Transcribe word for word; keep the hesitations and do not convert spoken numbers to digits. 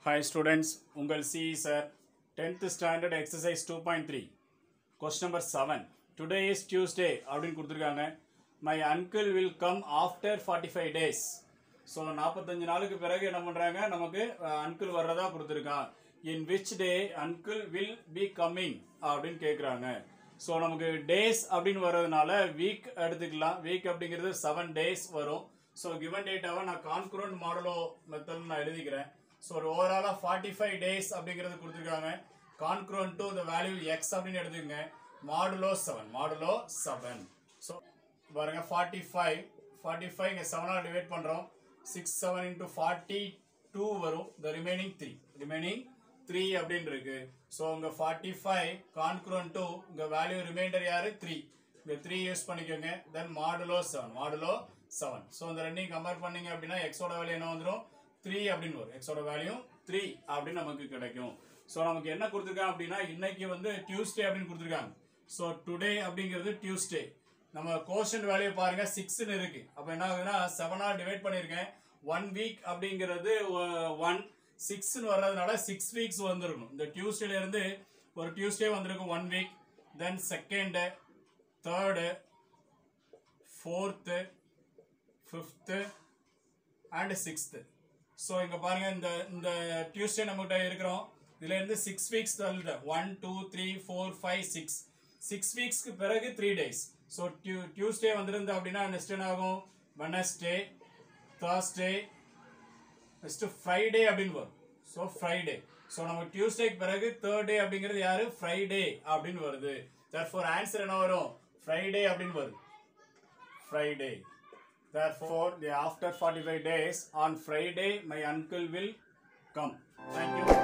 Hi students, உங்கள் C sir, tenth standard exercise two point three, question number seven. Today is Tuesday அப்படின்னு கொடுத்துருக்காங்க. My uncle will come after forty-five days. So நாற்பத்தஞ்சு நாளுக்கு பிறகு என்ன பண்ணுறாங்க, நமக்கு அன்கிள் வர்றதா கொடுத்துருக்கான். In which day uncle will be coming அப்படின்னு கேட்குறாங்க. ஸோ நமக்கு டேஸ் அப்படின்னு வர்றதுனால வீக் எடுத்துக்கலாம். வீக் அப்படிங்கிறது செவன் டேஸ் வரும். ஸோ கிவன் டேட்டாவை நான் கான்குரண்ட் மாடலோ மெத்தட் நான் எழுதிக்கிறேன். ஸோ ஒரு ஓவராலாக ஃபார்ட்டி ஃபைவ் டேஸ் அப்படிங்கிறது கொடுத்துருக்காங்க. கான்குரண்ட் டு இந்த வேல்யூ எக்ஸ் அப்படின்னு எடுத்துக்கங்க. Modulo seven modulo seven. So பாருங்க ஃபார்ட்டி ஃபைவ் ஃபார்ட்டி ஃபைவ் இங்கே செவனாக டிவைட் பண்ணுறோம். Six seven into forty two வரும். The remaining three remaining three அப்படின்னு இருக்கு. ஸோ இங்கே ஃபார்ட்டி ஃபைவ் கான்குரண்ட் டு இங்கே வேல்யூ ரிமைண்டர் யாரு த்ரீ. இங்கே த்ரீ யூஸ் பண்ணிக்கோங்க. Then modulo seven modulo seven. So இந்த ரெண்டையும் கம்பேர் பண்ணீங்க அப்படின்னா எக்ஸோட வேல்யூ என்ன வந்துடும், த்ரீ அப்படின்னு வரும். எக்ஸோட வேல்யூ த்ரீ அப்படின்னு நமக்கு கிடைக்கும். ஸோ நமக்கு என்ன கொடுத்துருக்காங்க அப்படின்னா இன்னைக்கு வந்து டியூஸ்டே அப்படின்னு கொடுத்துருக்காங்க. ஸோ டுடே அப்படிங்கிறது டியூஸ்டே. நம்ம கோஷன்ட் வேல்யூ பாருங்க சிக்ஸ்ன்னு இருக்கு. அப்போ என்ன ஆகுதுன்னா செவனாக டிவைட் பண்ணியிருக்கேன். ஒன் வீக் அப்படிங்கிறது ஒன் சிக்ஸ்ன்னு வர்றதுனால சிக்ஸ் வீக்ஸ் வந்துருக்கணும். இந்த டியூஸ்டேல இருந்து ஒரு டியூஸ்டே வந்திருக்கும் one week. Then second, third, fourth, fifth and sixth. So இங்கே பாருங்கள் இந்த இந்த டியூஸ்டே நம்மகிட்ட இருக்கிறோம். இதுலேருந்து சிக்ஸ் வீக்ஸ் தள்ளிட்டேன். One two three four five six six வீக்ஸ்க்கு பிறகு three days. So Tue Tuesday வந்துருந்து அப்படின்னா நெக்ஸ்ட் என்ன ஆகும், வெனஸ்டே, தேர்ஸ்டே, நெக்ஸ்ட்டு ஃப்ரைடே அப்படின்னு வரும். So Friday. ஸோ நமக்கு டியூஸ்டேக்கு பிறகு தேர்ட் டே அப்படிங்கிறது யாரு, ஃப்ரைடே அப்படின்னு வருது. தேர்ஃபோர் ஆன்சர் என்ன வரும், ஃப்ரைடே அப்படின்னு வருது. Friday. Therefore, after forty-five days, on Friday, my uncle will come. Thank you.